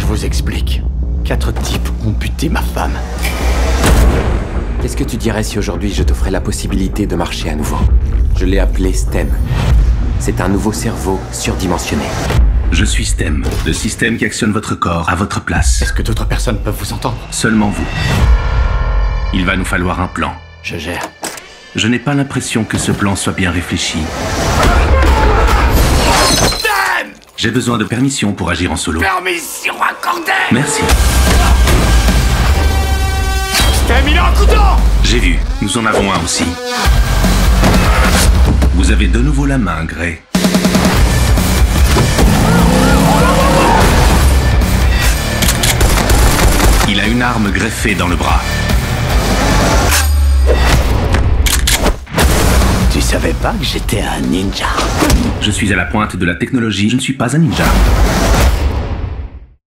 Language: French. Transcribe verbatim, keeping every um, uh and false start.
vous explique. Quatre types ont buté ma femme. Qu'est-ce que tu dirais si aujourd'hui je t'offrais la possibilité de marcher à nouveau? Je l'ai appelé STEM. C'est un nouveau cerveau surdimensionné. Je suis STEM, le système qui actionne votre corps à votre place. Est-ce que d'autres personnes peuvent vous entendre? Seulement vous. Il va nous falloir un plan. Je gère. Je n'ai pas l'impression que ce plan soit bien réfléchi. STEM! J'ai besoin de permission pour agir en solo. Permission accordée! Merci. STEM, il a un couteau! J'ai vu, nous en avons un aussi. Vous avez de nouveau la main, Gray. Il a une arme greffée dans le bras. Tu savais pas que j'étais un ninja? Je suis à la pointe de la technologie, je ne suis pas un ninja.